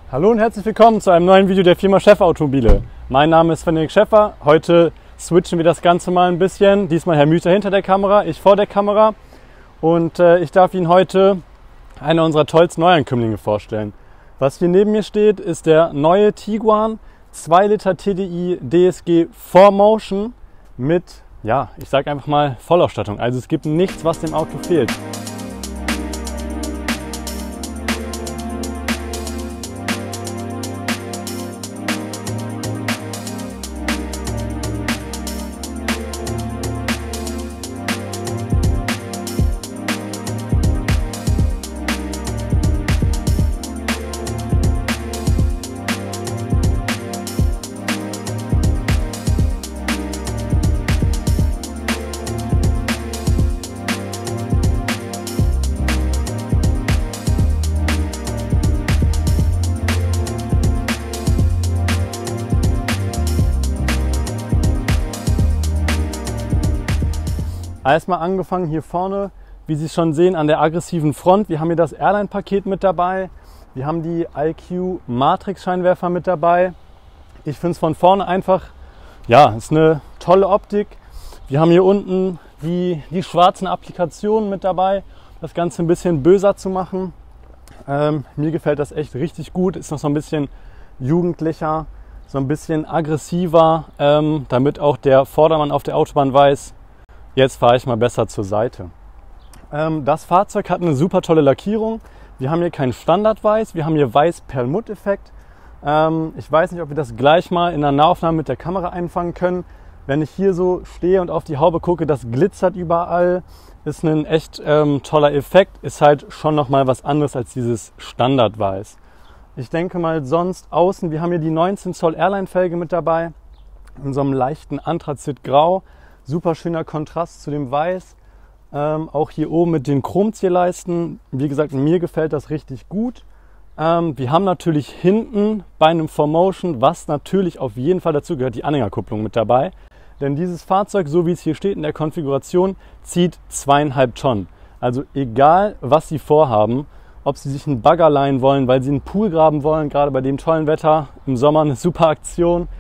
Hallo und herzlich willkommen zu einem neuen Video der Firma Schäffer Automobile. Mein Name ist Sven-Erik Schäffer. Heute switchen wir das Ganze mal ein bisschen. Diesmal Herr Müther hinter der Kamera, ich vor der Kamera. Und ich darf Ihnen heute eine unserer tollsten Neuankömmlinge vorstellen. Was hier neben mir steht, ist der neue Tiguan 2 Liter TDI DSG 4Motion mit, ja, ich sage einfach mal Vollausstattung. Also es gibt nichts, was dem Auto fehlt. Erstmal angefangen hier vorne, wie Sie schon sehen, an der aggressiven Front. Wir haben hier das Airline-Paket mit dabei. Wir haben die IQ Matrix-Scheinwerfer mit dabei. Ich finde es von vorne einfach, ja, ist eine tolle Optik. Wir haben hier unten die schwarzen Applikationen mit dabei, das Ganze ein bisschen böser zu machen. Mir gefällt das echt richtig gut. Ist noch so ein bisschen jugendlicher, so ein bisschen aggressiver, damit auch der Vordermann auf der Autobahn weiß, jetzt fahre ich mal besser zur Seite. Das Fahrzeug hat eine super tolle Lackierung. Wir haben hier kein Standardweiß, wir haben hier Weiß-Perlmutt-Effekt. Ich weiß nicht, ob wir das gleich mal in der Nahaufnahme mit der Kamera einfangen können. Wenn ich hier so stehe und auf die Haube gucke, das glitzert überall. Ist ein echt toller Effekt. Ist halt schon nochmal was anderes als dieses Standardweiß. Ich denke mal sonst außen, wir haben hier die 19 Zoll Airline-Felge mit dabei. In so einem leichten Anthrazitgrau. Super schöner Kontrast zu dem Weiß. Auch hier oben mit den Chromzierleisten. Wie gesagt, mir gefällt das richtig gut. Wir haben natürlich hinten bei einem 4Motion, was natürlich auf jeden Fall dazu gehört, die Anhängerkupplung mit dabei. Denn dieses Fahrzeug, so wie es hier steht in der Konfiguration, zieht 2,5 Tonnen. Also egal, was Sie vorhaben, ob Sie sich einen Bagger leihen wollen, weil Sie einen Pool graben wollen, gerade bei dem tollen Wetter, im Sommer eine super Aktion.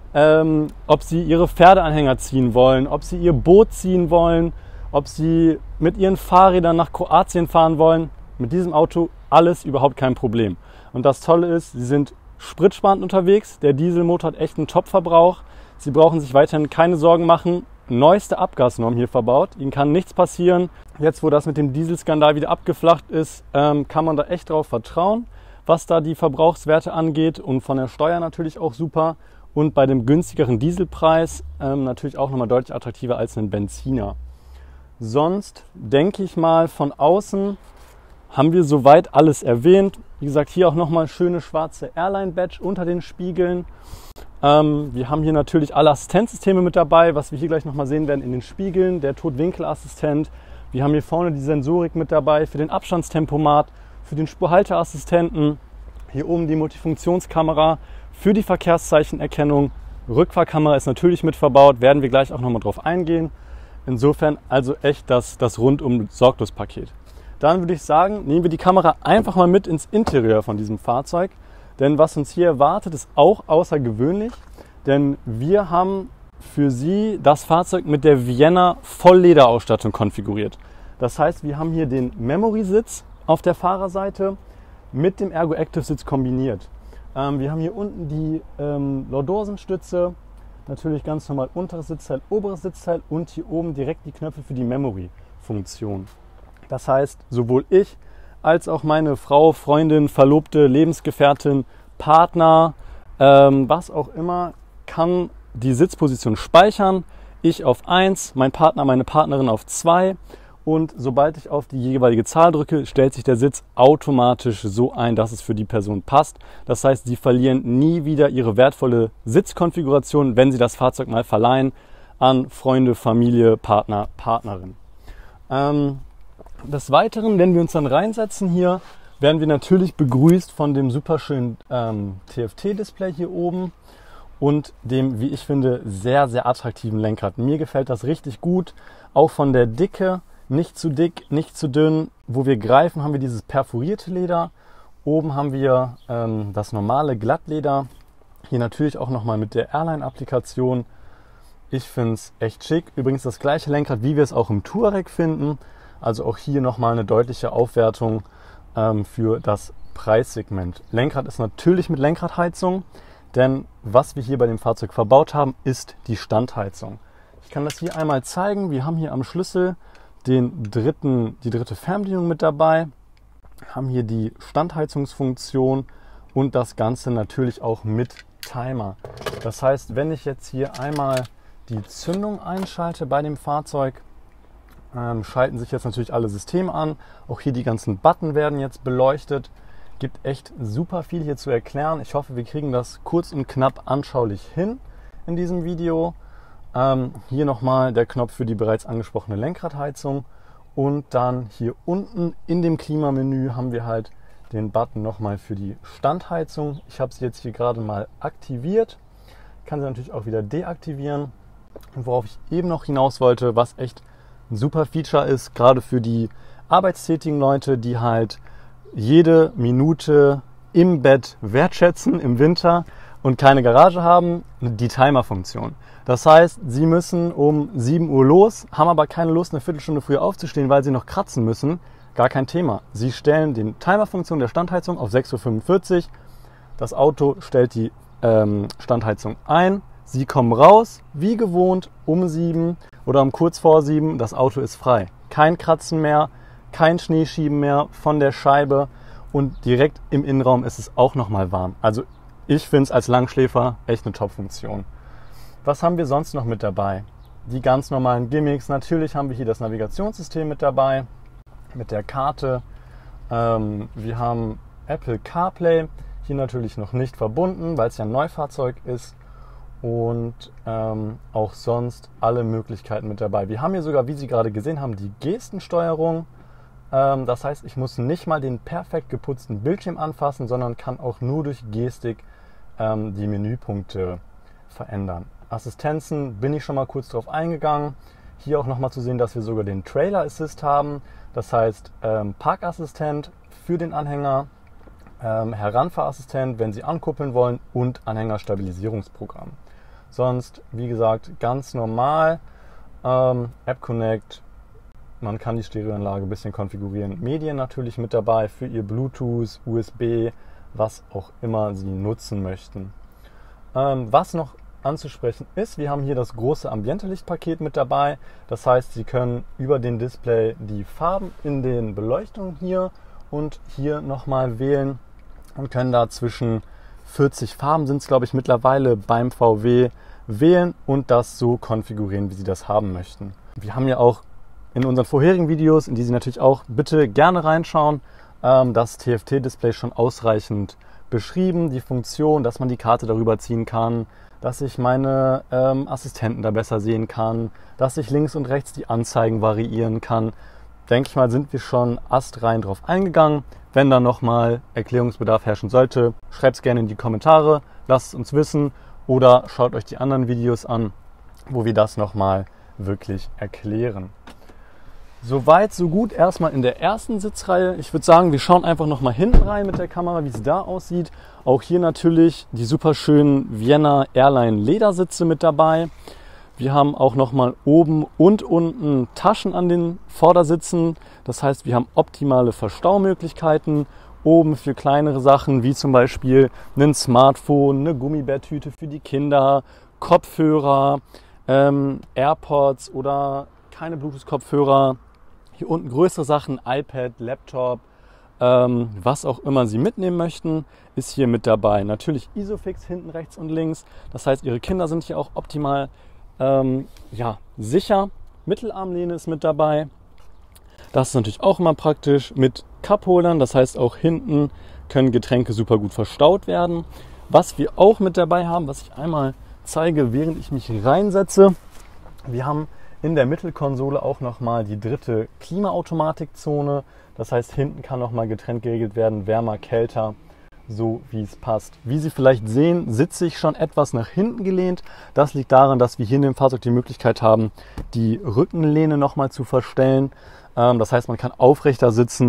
Ob Sie Ihre Pferdeanhänger ziehen wollen, ob Sie Ihr Boot ziehen wollen, ob Sie mit Ihren Fahrrädern nach Kroatien fahren wollen. Mit diesem Auto alles überhaupt kein Problem. Und das Tolle ist, Sie sind spritsparend unterwegs. Der Dieselmotor hat echt einen Top-Verbrauch. Sie brauchen sich weiterhin keine Sorgen machen. Neueste Abgasnorm hier verbaut. Ihnen kann nichts passieren. Jetzt, wo das mit dem Dieselskandal wieder abgeflacht ist, kann man da echt drauf vertrauen, was da die Verbrauchswerte angeht. Und von der Steuer natürlich auch super. Und bei dem günstigeren Dieselpreis natürlich auch nochmal deutlich attraktiver als ein Benziner. Sonst denke ich mal, von außen haben wir soweit alles erwähnt. Wie gesagt, hier auch nochmal schöne schwarze Airline-Badge unter den Spiegeln. Wir haben hier natürlich alle Assistenzsysteme mit dabei, was wir hier gleich nochmal sehen werden in den Spiegeln. Der Totwinkelassistent. Wir haben hier vorne die Sensorik mit dabei für den Abstandstempomat, für den Spurhalteassistenten. Hier oben die Multifunktionskamera. Für die Verkehrszeichenerkennung, Rückfahrkamera ist natürlich mit verbaut, werden wir gleich auch nochmal drauf eingehen. Insofern also echt das rundum sorglos Paket. Dann würde ich sagen, nehmen wir die Kamera einfach mal mit ins Interieur von diesem Fahrzeug. Denn was uns hier erwartet, ist auch außergewöhnlich. Denn wir haben für Sie das Fahrzeug mit der Vienna Volllederausstattung konfiguriert. Das heißt, wir haben hier den Memory-Sitz auf der Fahrerseite mit dem Ergo Active Sitz kombiniert. Wir haben hier unten die Lordosenstütze, natürlich ganz normal unteres Sitzteil, oberes Sitzteil und hier oben direkt die Knöpfe für die Memory-Funktion. Das heißt, sowohl ich als auch meine Frau, Freundin, Verlobte, Lebensgefährtin, Partner, was auch immer, kann die Sitzposition speichern. Ich auf 1, mein Partner, meine Partnerin auf 2. Und sobald ich auf die jeweilige Zahl drücke, stellt sich der Sitz automatisch so ein, dass es für die Person passt. Das heißt, Sie verlieren nie wieder Ihre wertvolle Sitzkonfiguration, wenn Sie das Fahrzeug mal verleihen an Freunde, Familie, Partner, Partnerin. Des Weiteren, wenn wir uns dann reinsetzen hier, werden wir natürlich begrüßt von dem super schönen TFT-Display hier oben und dem, wie ich finde, sehr, sehr attraktiven Lenkrad. Mir gefällt das richtig gut, auch von der Dicke. Nicht zu dick, nicht zu dünn. Wo wir greifen, haben wir dieses perforierte Leder Oben haben wir das normale Glattleder. Hier natürlich auch nochmal mit der Airline-Applikation. Ich finde es echt schick. Übrigens das gleiche Lenkrad, wie wir es auch im Touareg finden. Also auch hier nochmal eine deutliche Aufwertung für das Preissegment. Lenkrad ist natürlich mit Lenkradheizung, denn was wir hier bei dem Fahrzeug verbaut haben, ist die Standheizung. Ich kann das hier einmal zeigen. Wir haben hier am Schlüssel die dritte Fernbedienung mit dabei, haben hier die Standheizungsfunktion und das Ganze natürlich auch mit Timer. Das heißt, wenn ich jetzt hier einmal die Zündung einschalte bei dem Fahrzeug, schalten sich jetzt natürlich alle Systeme an. Auch hier die ganzen Button werden jetzt beleuchtet. Gibt echt super viel hier zu erklären. Ich hoffe, wir kriegen das kurz und knapp anschaulich hin in diesem Video. Hier nochmal der Knopf für die bereits angesprochene Lenkradheizung. Und dann hier unten in dem Klimamenü haben wir halt den Button nochmal für die Standheizung. Ich habe sie jetzt hier gerade mal aktiviert. Kann sie natürlich auch wieder deaktivieren. Und worauf ich eben noch hinaus wollte, was echt ein super Feature ist, gerade für die arbeitstätigen Leute, die halt jede Minute im Bett wertschätzen im Winter und keine Garage haben, die Timer-Funktion. Das heißt, sie müssen um 7 Uhr los, haben aber keine Lust, eine Viertelstunde früher aufzustehen, weil sie noch kratzen müssen. Gar kein Thema. Sie stellen die Timer-Funktion der Standheizung auf 6:45 Uhr. Das Auto stellt die Standheizung ein. Sie kommen raus, wie gewohnt, um 7 oder um kurz vor 7. Das Auto ist frei. Kein Kratzen mehr, kein Schneeschieben mehr von der Scheibe und direkt im Innenraum ist es auch nochmal warm. Also ich finde es als Langschläfer echt eine Top-Funktion. Was haben wir sonst noch mit dabei? Die ganz normalen Gimmicks. Natürlich haben wir hier das Navigationssystem mit dabei, mit der Karte. Wir haben Apple CarPlay, hier natürlich noch nicht verbunden, weil es ja ein Neufahrzeug ist. Und auch sonst alle Möglichkeiten mit dabei. Wir haben hier sogar, wie Sie gerade gesehen haben, die Gestensteuerung. Das heißt, ich muss nicht mal den perfekt geputzten Bildschirm anfassen, sondern kann auch nur durch Gestik die Menüpunkte verändern. Assistenzen bin ich schon mal kurz drauf eingegangen. Hier auch nochmal zu sehen, dass wir sogar den Trailer Assist haben. Das heißt, Parkassistent für den Anhänger, Heranfahrassistent, wenn Sie ankuppeln wollen und Anhängerstabilisierungsprogramm. Sonst, wie gesagt, ganz normal. App Connect, man kann die Stereoanlage ein bisschen konfigurieren. Medien natürlich mit dabei für Ihr Bluetooth, USB, was auch immer Sie nutzen möchten. Was noch anzusprechen ist, wir haben hier das große Ambiente-Lichtpaket mit dabei. Das heißt, Sie können über den Display die Farben in den Beleuchtungen hier und hier nochmal wählen und können da zwischen 40 Farben sind es, glaube ich, mittlerweile beim VW wählen und das so konfigurieren, wie Sie das haben möchten. Wir haben ja auch in unseren vorherigen Videos, in die Sie natürlich auch bitte gerne reinschauen, das TFT-Display schon ausreichend beschrieben, die Funktion, dass man die Karte darüber ziehen kann, dass ich meine Assistenten da besser sehen kann, dass ich links und rechts die Anzeigen variieren kann. Denke ich mal, sind wir schon astrein drauf eingegangen. Wenn da nochmal Erklärungsbedarf herrschen sollte, schreibt es gerne in die Kommentare, lasst es uns wissen oder schaut euch die anderen Videos an, wo wir das nochmal wirklich erklären. Soweit, so gut erstmal in der ersten Sitzreihe. Ich würde sagen, wir schauen einfach nochmal hinten rein mit der Kamera, wie es da aussieht. Auch hier natürlich die super schönen Vienna Airline Ledersitze mit dabei. Wir haben auch nochmal oben und unten Taschen an den Vordersitzen. Das heißt, wir haben optimale Verstaumöglichkeiten. Oben für kleinere Sachen, wie zum Beispiel ein Smartphone, eine Gummibärtüte für die Kinder, Kopfhörer, AirPods oder keine Bluetooth-Kopfhörer. Hier unten größere Sachen, iPad, Laptop, was auch immer Sie mitnehmen möchten, ist hier mit dabei. Natürlich Isofix hinten rechts und links. Das heißt, Ihre Kinder sind hier auch optimal sicher. Mittelarmlehne ist mit dabei. Das ist natürlich auch immer praktisch mit Cupholdern. Das heißt, auch hinten können Getränke super gut verstaut werden. Was wir auch mit dabei haben, was ich einmal zeige, während ich mich reinsetze. Wir haben in der Mittelkonsole auch nochmal die dritte Klimaautomatikzone. Das heißt, hinten kann nochmal getrennt geregelt werden, wärmer, kälter, so wie es passt. Wie Sie vielleicht sehen, sitze ich schon etwas nach hinten gelehnt. Das liegt daran, dass wir hier in dem Fahrzeug die Möglichkeit haben, die Rückenlehne nochmal zu verstellen. Das heißt, man kann aufrechter sitzen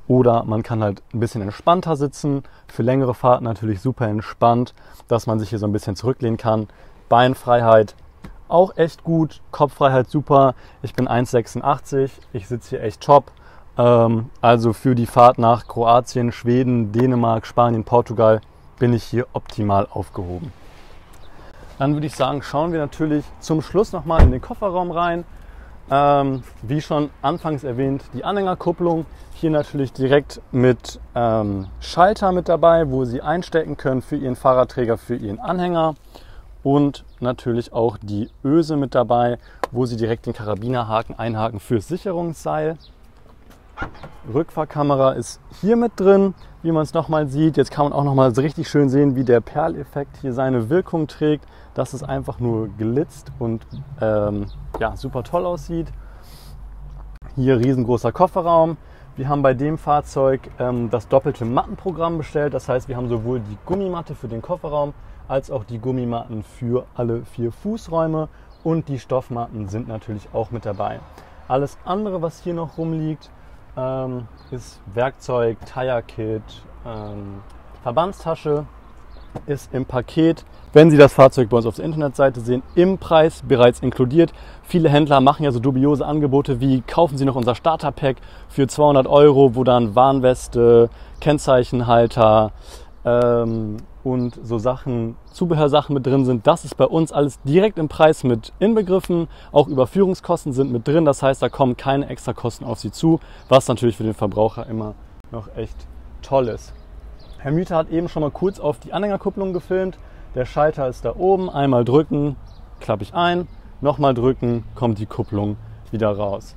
Oder man kann halt ein bisschen entspannter sitzen. Für längere Fahrten natürlich super entspannt, dass man sich hier so ein bisschen zurücklehnen kann. Beinfreiheit auch echt gut, Kopffreiheit super. Ich bin 1,86, ich sitze hier echt top. Also für die Fahrt nach Kroatien, Schweden, Dänemark, Spanien, Portugal bin ich hier optimal aufgehoben. Dann würde ich sagen, schauen wir natürlich zum Schluss nochmal in den Kofferraum rein. Wie schon anfangs erwähnt, die Anhängerkupplung. Hier natürlich direkt mit Schalter mit dabei, wo Sie einstecken können für Ihren Fahrradträger, für Ihren Anhänger. Und natürlich auch die Öse mit dabei, wo Sie direkt den Karabinerhaken einhaken fürs Sicherungsseil. Rückfahrkamera ist hier mit drin, wie man es nochmal sieht. Jetzt kann man auch nochmal so richtig schön sehen, wie der Perleffekt hier seine Wirkung trägt, dass es einfach nur glitzt und ja, super toll aussieht. Hier riesengroßer Kofferraum. Wir haben bei dem Fahrzeug das doppelte Mattenprogramm bestellt. Das heißt, wir haben sowohl die Gummimatte für den Kofferraum als auch die Gummimatten für alle 4 Fußräume. Und die Stoffmatten sind natürlich auch mit dabei. Alles andere, was hier noch rumliegt, ist Werkzeug, Tire-Kit, Verbandstasche, ist im Paket, wenn Sie das Fahrzeug bei uns auf der Internetseite sehen, im Preis bereits inkludiert. Viele Händler machen ja so dubiose Angebote wie: kaufen Sie noch unser Starter-Pack für 200 €, wo dann Warnweste, Kennzeichenhalter und so Sachen, Zubehörsachen mit drin sind. Das ist bei uns alles direkt im Preis mit inbegriffen. Auch Überführungskosten sind mit drin. Das heißt, da kommen keine extra Kosten auf Sie zu, was natürlich für den Verbraucher immer noch echt toll ist. Herr Müther hat eben schon mal kurz auf die Anhängerkupplung gefilmt. Der Schalter ist da oben. Einmal drücken, klappe ich ein. Nochmal drücken, kommt die Kupplung wieder raus.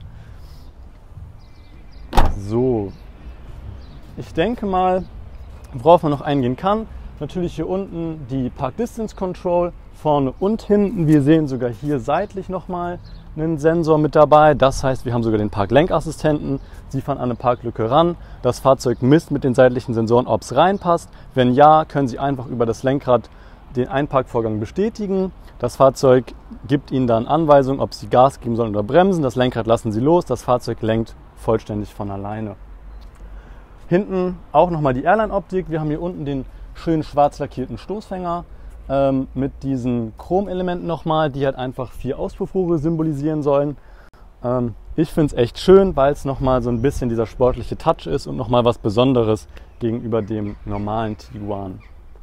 So, ich denke mal, worauf man noch eingehen kann, natürlich hier unten die Park Distance Control, vorne und hinten. Wir sehen sogar hier seitlich nochmal einen Sensor mit dabei. Das heißt, wir haben sogar den Parklenkassistenten. Sie fahren an eine Parklücke ran. Das Fahrzeug misst mit den seitlichen Sensoren, ob es reinpasst. Wenn ja, können Sie einfach über das Lenkrad den Einparkvorgang bestätigen. Das Fahrzeug gibt Ihnen dann Anweisungen, ob Sie Gas geben sollen oder bremsen. Das Lenkrad lassen Sie los. Das Fahrzeug lenkt vollständig von alleine. Hinten auch nochmal die Airline-Optik. Wir haben hier unten den schön schwarz lackierten Stoßfänger mit diesen Chromelementen nochmal, die halt einfach 4 Auspuffrohre symbolisieren sollen. Ich finde es echt schön, weil es nochmal so ein bisschen dieser sportliche Touch ist und nochmal was Besonderes gegenüber dem normalen Tiguan.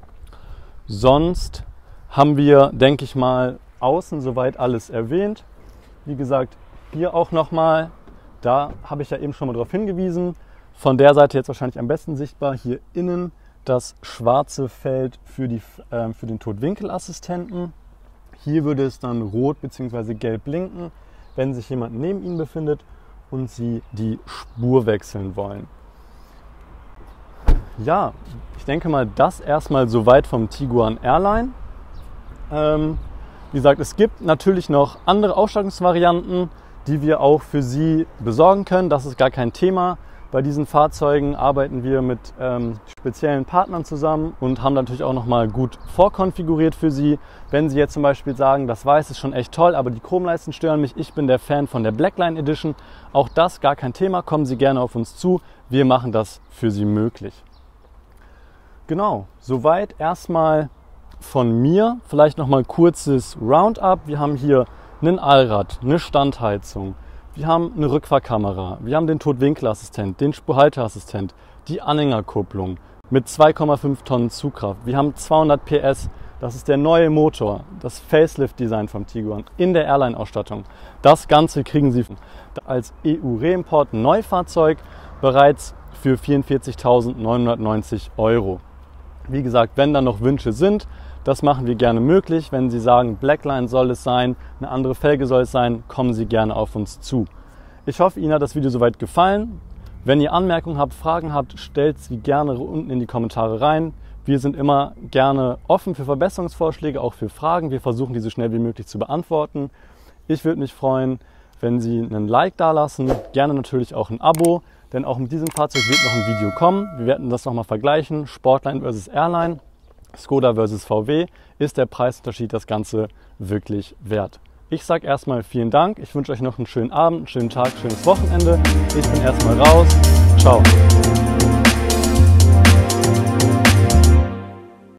Sonst haben wir, denke ich mal, außen soweit alles erwähnt. Wie gesagt, hier auch nochmal, da habe ich ja eben schon mal darauf hingewiesen. Von der Seite jetzt wahrscheinlich am besten sichtbar, hier innen das schwarze Feld für den Totwinkelassistenten. Hier würde es dann rot bzw. gelb blinken, wenn sich jemand neben Ihnen befindet und Sie die Spur wechseln wollen. Ja, ich denke mal, das erstmal soweit vom Tiguan Airline. Wie gesagt, es gibt natürlich noch andere Ausstattungsvarianten, die wir auch für Sie besorgen können. Das ist gar kein Thema. Bei diesen Fahrzeugen arbeiten wir mit speziellen Partnern zusammen und haben natürlich auch nochmal gut vorkonfiguriert für Sie. Wenn Sie jetzt zum Beispiel sagen, das Weiß ist schon echt toll, aber die Chromleisten stören mich, ich bin der Fan von der Blackline Edition, auch das gar kein Thema, kommen Sie gerne auf uns zu, wir machen das für Sie möglich. Genau, soweit erstmal von mir. Vielleicht nochmal ein kurzes Roundup. Wir haben hier einen Allrad, eine Standheizung. Wir haben eine Rückfahrkamera, wir haben den Totwinkelassistent, den Spurhalteassistent, die Anhängerkupplung mit 2,5 Tonnen Zugkraft. Wir haben 200 PS, das ist der neue Motor, das Facelift-Design vom Tiguan in der Airline-Ausstattung. Das Ganze kriegen Sie als EU-Reimport Neufahrzeug bereits für 44.990 €. Wie gesagt, wenn da noch Wünsche sind, das machen wir gerne möglich. Wenn Sie sagen, Blackline soll es sein, eine andere Felge soll es sein, kommen Sie gerne auf uns zu. Ich hoffe, Ihnen hat das Video soweit gefallen. Wenn ihr Anmerkungen habt, Fragen habt, stellt sie gerne unten in die Kommentare rein. Wir sind immer gerne offen für Verbesserungsvorschläge, auch für Fragen. Wir versuchen, die so schnell wie möglich zu beantworten. Ich würde mich freuen, wenn Sie einen Like dalassen, gerne natürlich auch ein Abo, denn auch mit diesem Fahrzeug wird noch ein Video kommen. Wir werden das nochmal vergleichen, Sportline versus Airline. Skoda versus VW, ist der Preisunterschied das Ganze wirklich wert? Ich sage erstmal vielen Dank, ich wünsche euch noch einen schönen Abend, einen schönen Tag, schönes Wochenende. Ich bin erstmal raus. Ciao.